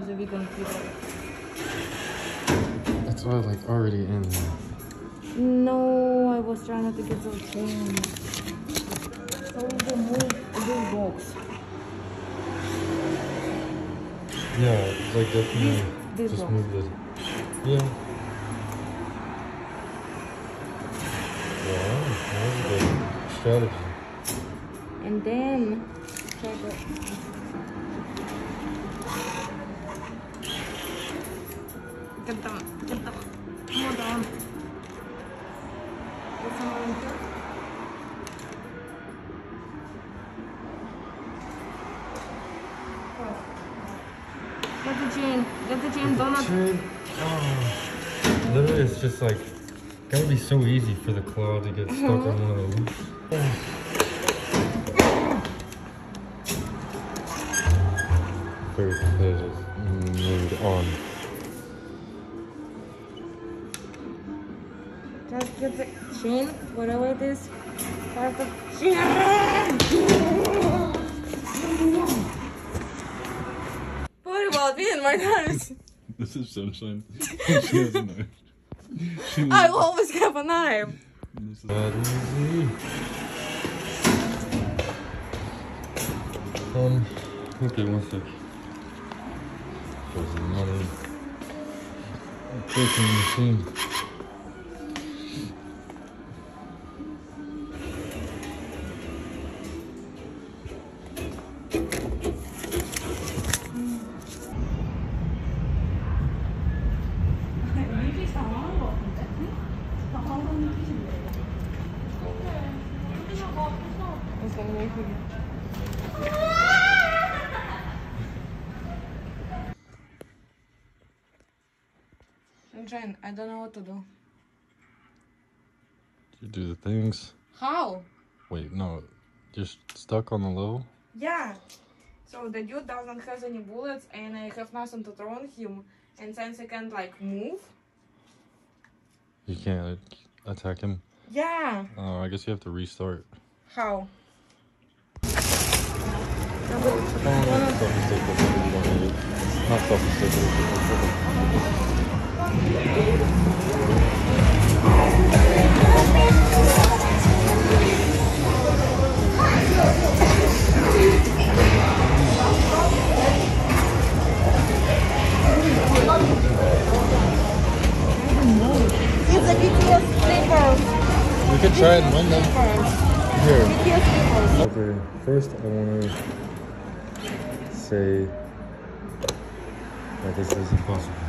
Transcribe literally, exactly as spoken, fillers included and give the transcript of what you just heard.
the vegan people. That's all like already in there. No, I was trying not to get so chain. So we can move this box. Yeah, like definitely this, this just box. move it. Yeah. Wow, that was a good strategy. And then try to get them, get them. Hold on. Get some more in here. Get the chain, get the chain, donut. Chain. Oh. Literally, it's just like, gotta be so easy for the claw to get stuck on one of the loops. Oh. Very competitive mood on. Just get the chain, whatever it is. Start the chain. What about me and my knives? This is Sunshine. She has a knife. She I always have a knife. This is not easy. Um, okay, one sec. There's another cooking machine. Sunshine, I don't know what to do. You do the things. How? Wait, no. You're stuck on the level? Yeah. So the dude doesn't have any bullets and I have nothing to throw on him. And since I can't like move. You can't attack him? Yeah. Oh, I guess you have to restart. How? Oh, self-mistake, that's what you don't need it. Not self-mistake, It's a B T S slippers. We could try it and win them. Here. B T S slippers. Okay, first I want to say that this is impossible.